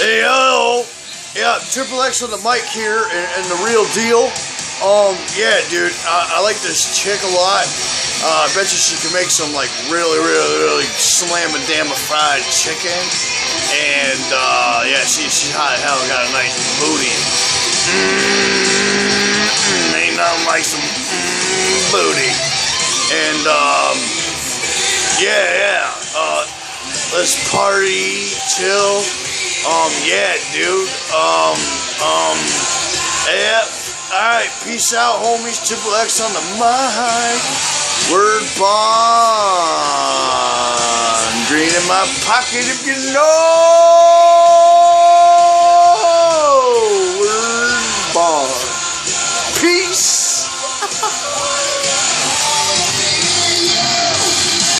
Hey, hello. Yeah, Triple X on the mic here, and the real deal. Yeah, dude, I like this chick a lot. I bet you she can make some, like, really slam-a-damn fried chicken. And, yeah, she's hot as hell, got a nice booty. Ain't nothing like some booty. And, yeah, let's party, chill. Yeah, dude. Yeah. Alright, peace out, homies. Triple X on the mic. Word bond. Green in my pocket if you know.